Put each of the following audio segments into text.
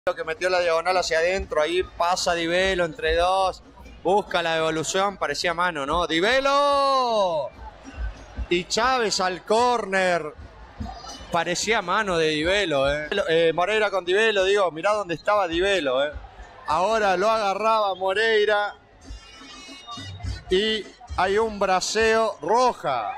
Que metió la diagonal hacia adentro, ahí pasa Di Velo entre dos, busca la devolución, parecía mano, ¿no? ¡Di Velo! Y Chávez al córner, parecía mano de Di Velo, Moreira con Di Velo, digo, mirá dónde estaba Di Velo, Ahora lo agarraba Moreira y hay un braceo roja.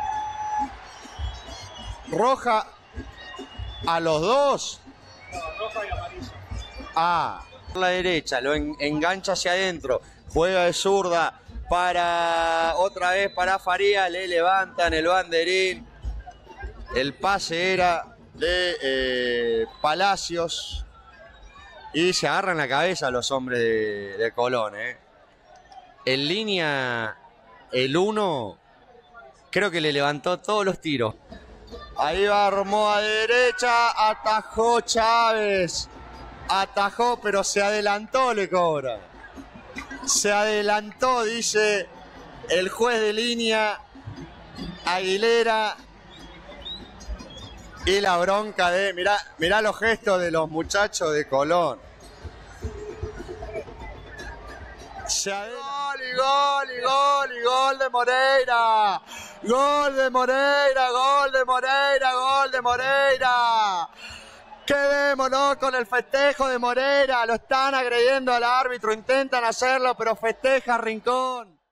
Roja a los dos. No, roja y amarilla. Por la derecha, lo engancha hacia adentro, juega de zurda para otra vez para Farías, le levantan el banderín. El pase era de Palacios y se agarran la cabeza los hombres de Colón. En línea, el 1 creo que le levantó todos los tiros. Ahí va Romoa de derecha, atajó Chávez. Atajó, pero se adelantó, le cobra. Se adelantó, dice el juez de línea, Aguilera. Y la bronca de... Mirá los gestos de los muchachos de Colón. Gol de Moreira. Gol de Moreira, gol de Moreira, gol de Moreira. Quedémonos con el festejo de Moreira. Lo están agrediendo al árbitro, intentan hacerlo, pero festeja Rincón.